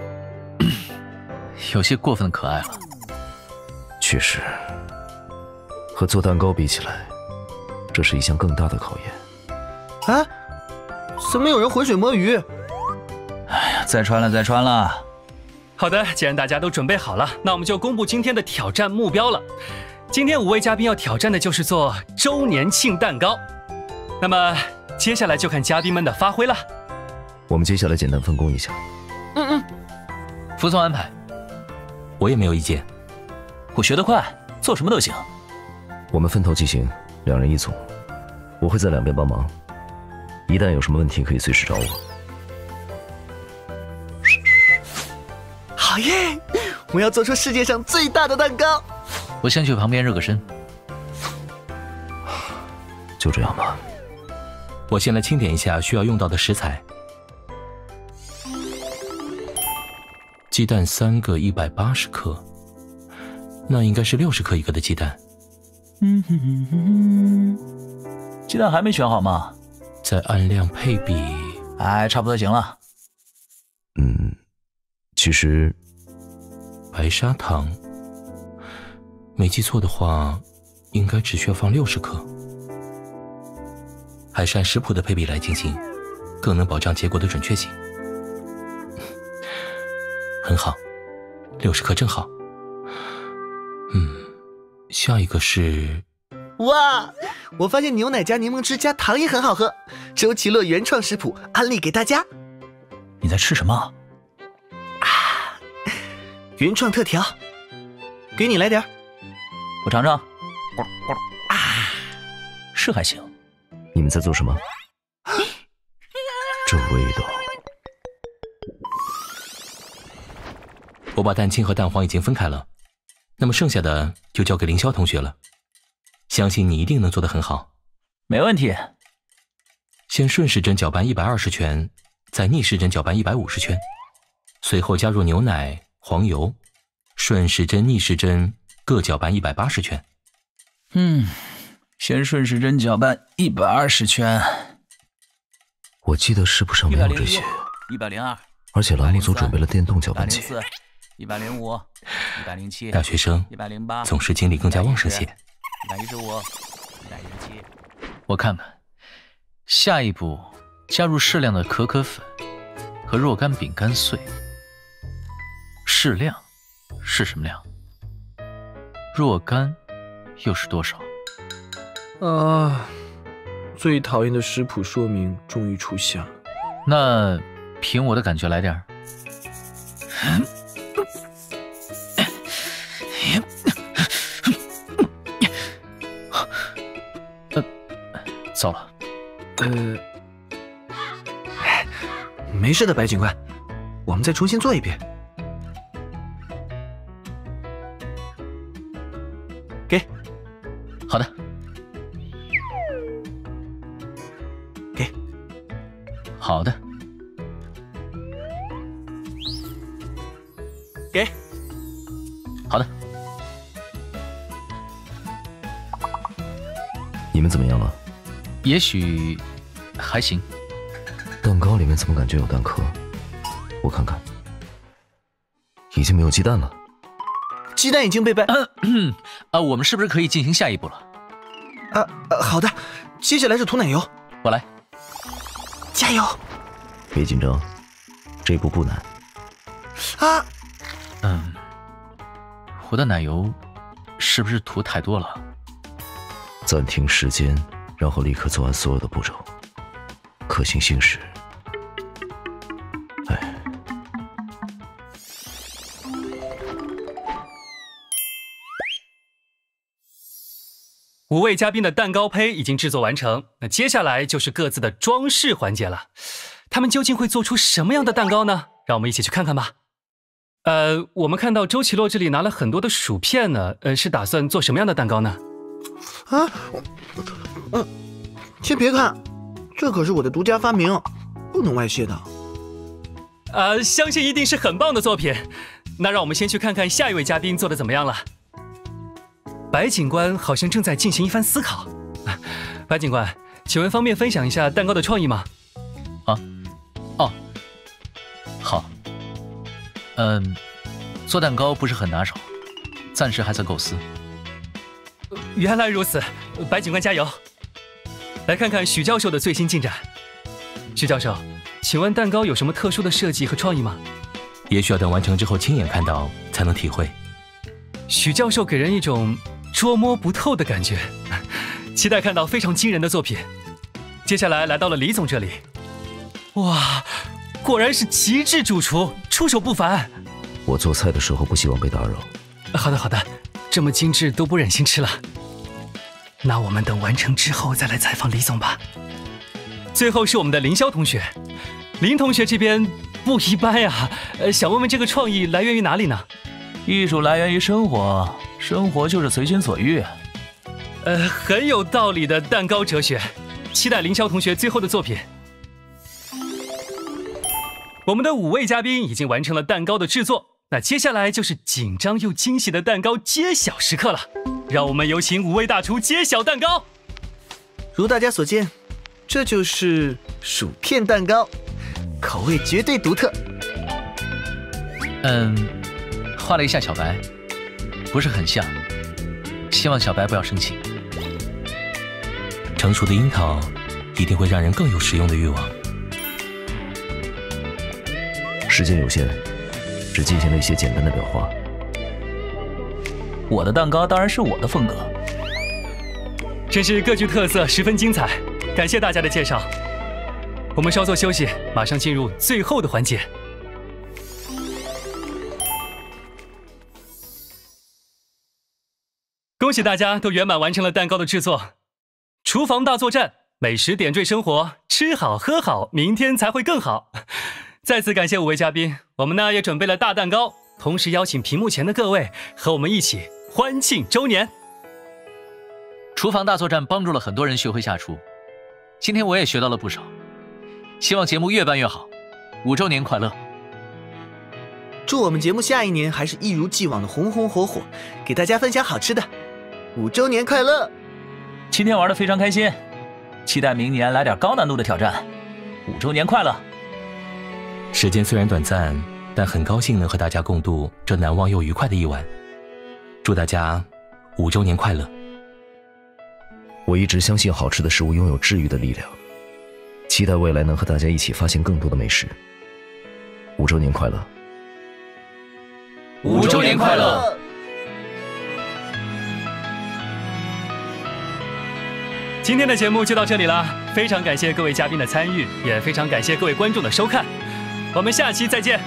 有些过分可爱了。 确实，和做蛋糕比起来，这是一项更大的考验。 啊？怎么有人浑水摸鱼？ 哎呀，再穿了，再穿了。 好的，既然大家都准备好了，那我们就公布今天的挑战目标了。今天5位嘉宾要挑战的就是做周年庆蛋糕。那么接下来就看嘉宾们的发挥了。 我们接下来简单分工一下。 服从安排。 我也没有意见。 我学得快，做什么都行。 我们分头进行，2人1组，我会在两边帮忙。一旦有什么问题，可以随时找我。 好耶！我要做出世界上最大的蛋糕。 我先去旁边热个身。 就这样吧。 我先来清点一下需要用到的食材。鸡蛋3个，180克，那应该是60克一个的鸡蛋。 鸡蛋还没选好吗？ 再按量配比， 哎，差不多行了。 其实白砂糖，没记错的话，应该只需要放60克。还是按食谱的配比来进行，更能保障结果的准确性。很好，60克正好。下一个是…… 哇！我发现牛奶加柠檬汁加糖也很好喝，周奇洛原创食谱，安利给大家。 你在吃什么？ 原创特调，给你来点儿。 我尝尝。是还行。 你们在做什么？这味道。 我把蛋清和蛋黄已经分开了，那么剩下的就交给凌霄同学了。相信你一定能做得很好。 没问题。 先顺时针搅拌120圈，再逆时针搅拌150圈，随后加入牛奶、黄油，顺时针、逆时针各搅拌180圈。 先顺时针搅拌120圈。 我记得食谱上没有这些。 102， 而且栏目组准备了电动搅拌器。 104，105，107， 大学生 108， 总是精力更加旺盛些。 115，117。 我看看，下一步加入适量的可可粉和若干饼干碎。适量是什么量？若干又是多少？ 最讨厌的食谱说明终于出现了。 那凭我的感觉来点儿。糟了。 没事的，白警官，我们再重新做一遍。给。 好的。 好的。 给。 好的。 你们怎么样了？ 也许还行。 蛋糕里面怎么感觉有蛋壳？我看看，已经没有鸡蛋了。 鸡蛋已经被掰。 我们是不是可以进行下一步了？ 好的，接下来是涂奶油。 我来。 加油！ 别紧张，这步不难。 啊。 我的奶油是不是涂太多了？ 暂停时间，然后立刻做完所有的步骤。可行性是， 5位嘉宾的蛋糕胚已经制作完成，那接下来就是各自的装饰环节了。他们究竟会做出什么样的蛋糕呢？让我们一起去看看吧。我们看到周奇洛这里拿了很多的薯片呢，是打算做什么样的蛋糕呢？ 先别看，这可是我的独家发明，不能外泄的。 相信一定是很棒的作品。那让我们先去看看下一位嘉宾做的怎么样了。白警官好像正在进行一番思考。白警官，请问方便分享一下蛋糕的创意吗？ 好。做蛋糕不是很拿手，暂时还在构思。 原来如此，白警官加油！来看看许教授的最新进展。许教授，请问蛋糕有什么特殊的设计和创意吗？ 也许要等完成之后亲眼看到才能体会。 许教授给人一种捉摸不透的感觉，期待看到非常惊人的作品。接下来来到了李总这里，哇，果然是极致主厨，出手不凡。 我做菜的时候不希望被打扰。 好的好的，这么精致都不忍心吃了。那我们等完成之后再来采访李总吧。最后是我们的林霄同学，林同学这边不一般呀，想问问这个创意来源于哪里呢？ 艺术来源于生活，生活就是随心所欲。 很有道理的蛋糕哲学，期待林霄同学最后的作品。我们的5位嘉宾已经完成了蛋糕的制作，那接下来就是紧张又惊喜的蛋糕揭晓时刻了。让我们有请5位大厨揭晓蛋糕。 如大家所见，这就是薯片蛋糕，口味绝对独特。 画了一下小白，不是很像，希望小白不要生气。 成熟的樱桃一定会让人更有食用的欲望。 时间有限，只进行了一些简单的裱画。 我的蛋糕当然是我的风格， 真是各具特色，十分精彩。感谢大家的介绍，我们稍作休息，马上进入最后的环节。恭喜大家都圆满完成了蛋糕的制作。厨房大作战，美食点缀生活，吃好喝好，明天才会更好。再次感谢5位嘉宾，我们呢也准备了大蛋糕，同时邀请屏幕前的各位和我们一起欢庆周年。 厨房大作战帮助了很多人学会下厨，今天我也学到了不少。希望节目越办越好，5周年快乐！ 祝我们节目下一年还是一如既往的红红火火，给大家分享好吃的。5周年快乐！ 今天玩得非常开心，期待明年来点高难度的挑战。5周年快乐！ 时间虽然短暂，但很高兴能和大家共度这难忘又愉快的一晚。祝大家5周年快乐！ 我一直相信好吃的食物拥有治愈的力量，期待未来能和大家一起发现更多的美食。5周年快乐 ！5周年快乐！ 今天的节目就到这里了，非常感谢各位嘉宾的参与，也非常感谢各位观众的收看，我们下期再见。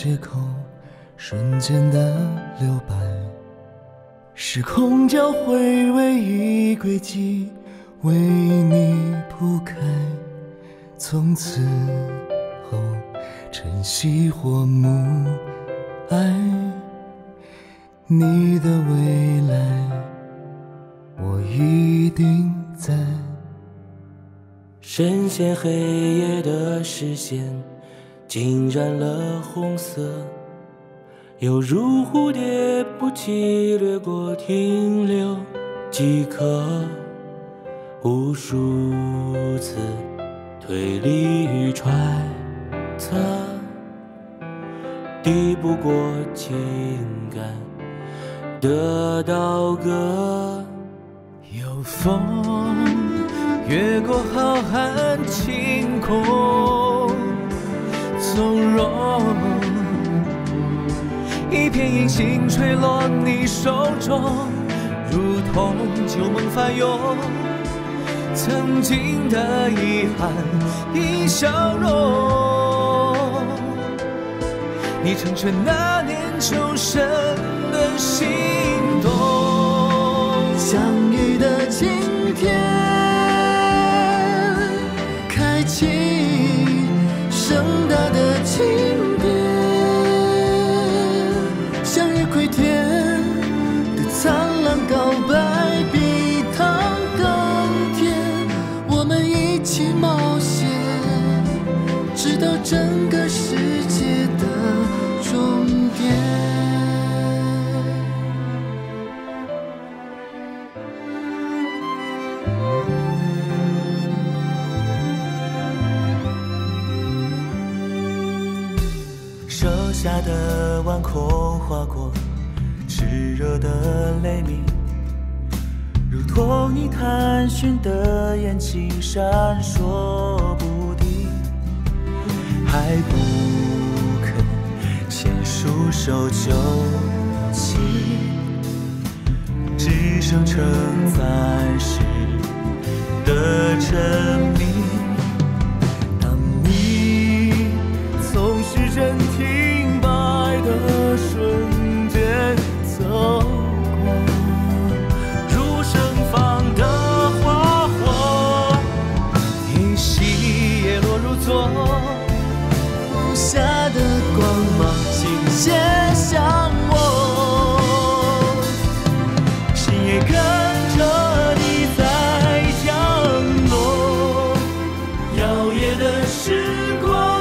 借口，瞬间的留白，时空交汇唯一轨迹，为你铺开。从此后，晨曦或暮霭，你的未来，我一定在。 深陷黑夜的视线，浸染了红色，犹如蝴蝶不羁掠过，停留即可。无数次推理与揣测，抵不过情感的倒戈。 有风越过浩瀚晴空，从容，一片银杏垂落你手中，如同旧梦翻涌，曾经的遗憾已消融。你成全那年秋深的心动，相遇的今天，开启盛大的庆典，向日葵田的苍兰告白，比糖更甜。我们一起冒险，直到整个世界的终点。手下的碗空划过炽热的雷鸣，如同你探寻的眼睛闪烁不定，还不肯先束手就擒，只剩承载时的沉迷。当你从时针停摆的瞬间走过，如盛放的花火，依稀叶落入座，无暇的光芒倾泻向我，心也跟着你在降落，摇曳的时光。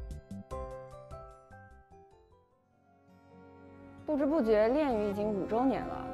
不知不觉恋与已经5周年了，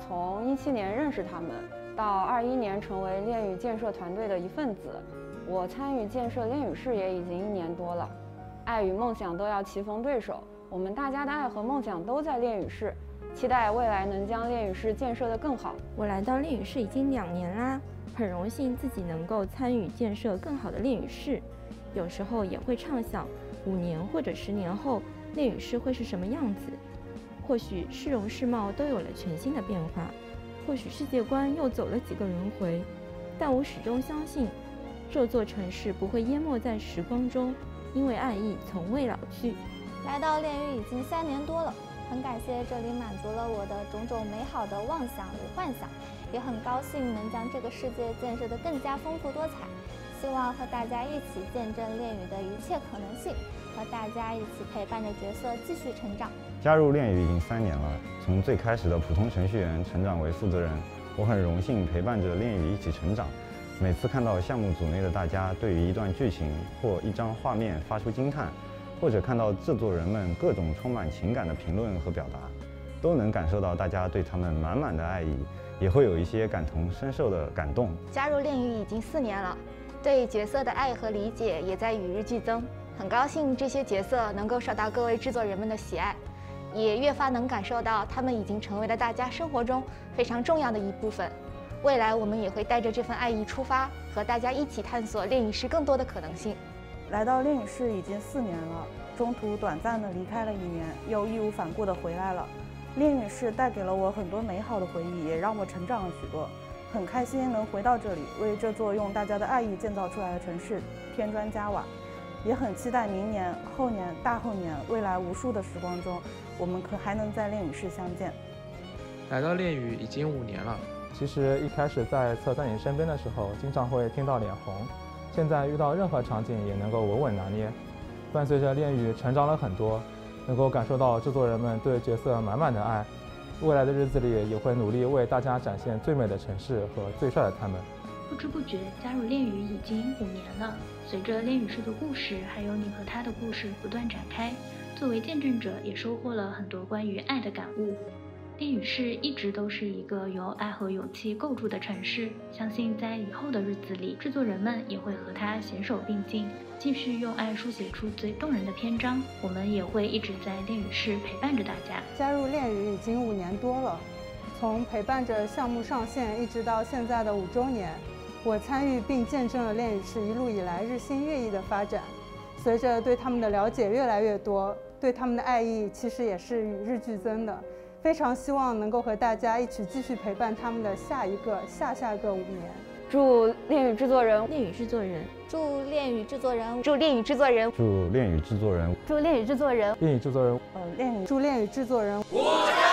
从17年认识他们，到21年成为恋与建设团队的一份子。我参与建设恋与室也已经1年多了，爱与梦想都要棋逢对手，我们大家的爱和梦想都在恋与室，期待未来能将恋与室建设得更好。 我来到恋与室已经2年啦，很荣幸自己能够参与建设更好的恋与室，有时候也会畅想5年或者10年后恋与室会是什么样子。或许市容市貌都有了全新的变化，或许世界观又走了几个轮回，但我始终相信，这座城市不会淹没在时光中，因为爱意从未老去。 来到恋与已经3年多了，很感谢这里满足了我的种种美好的妄想与幻想，也很高兴能将这个世界建设得更加丰富多彩。希望和大家一起见证恋与的一切可能性，和大家一起陪伴着角色继续成长。 加入恋与已经3年了，从最开始的普通程序员成长为负责人，我很荣幸陪伴着恋与一起成长。每次看到项目组内的大家对于一段剧情或一张画面发出惊叹，或者看到制作人们各种充满情感的评论和表达，都能感受到大家对他们满满的爱意，也会有一些感同身受的感动。 加入恋与已经4年了，对角色的爱和理解也在与日俱增。很高兴这些角色能够受到各位制作人们的喜爱，也越发能感受到他们已经成为了大家生活中非常重要的一部分。未来我们也会带着这份爱意出发，和大家一起探索恋与室更多的可能性。 来到恋与室已经4年了，中途短暂的离开了1年，又义无反顾的回来了。恋与室带给了我很多美好的回忆，也让我成长了许多。很开心能回到这里，为这座用大家的爱意建造出来的城市添砖加瓦。也很期待明年、后年、大后年，未来无数的时光中，我们还能在恋与室相见。 来到恋与已经5年了，其实一开始在侧在你身边的时候，经常会听到脸红，现在遇到任何场景也能够稳稳拿捏。伴随着恋与成长了很多，能够感受到制作人们对角色满满的爱。未来的日子里也会努力为大家展现最美的城市和最帅的他们。 不知不觉加入恋与已经5年了，随着恋与室的故事，还有你和他的故事不断展开，作为见证者也收获了很多关于爱的感悟。恋与室一直都是一个由爱和勇气构筑的城市，相信在以后的日子里，制作人们也会和他携手并进，继续用爱书写出最动人的篇章。我们也会一直在恋与室陪伴着大家。 加入恋与已经5年多了，从陪伴着项目上线一直到现在的5周年，我参与并见证了恋与室一路以来日新月异的发展。随着对他们的了解越来越多，对他们的爱意其实也是与日俱增的。非常希望能够和大家一起继续陪伴他们的下一个、下下个5年。祝恋与制作人、 恋与制作人、 祝恋与制作人、祝恋与制作人、 祝恋与制作人、 祝恋与制作人、 恋与制作人、 祝恋与制作人。